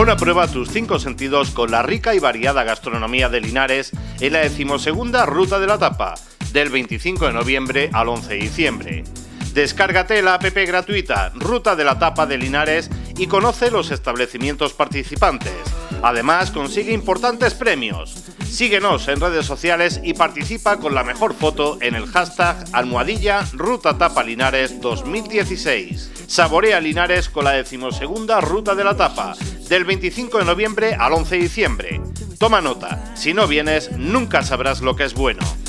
Pon a prueba tus 5 sentidos con la rica y variada gastronomía de Linares en la 12ª Ruta de la Tapa, del 25 de noviembre al 11 de diciembre. Descárgate la app gratuita Ruta de la Tapa de Linares y conoce los establecimientos participantes. Además, consigue importantes premios. Síguenos en redes sociales y participa con la mejor foto en el hashtag #RutaTapaLinares 2016. Saborea Linares con la 12ª Ruta de la Tapa, del 25 de noviembre al 11 de diciembre. Toma nota, si no vienes, nunca sabrás lo que es bueno.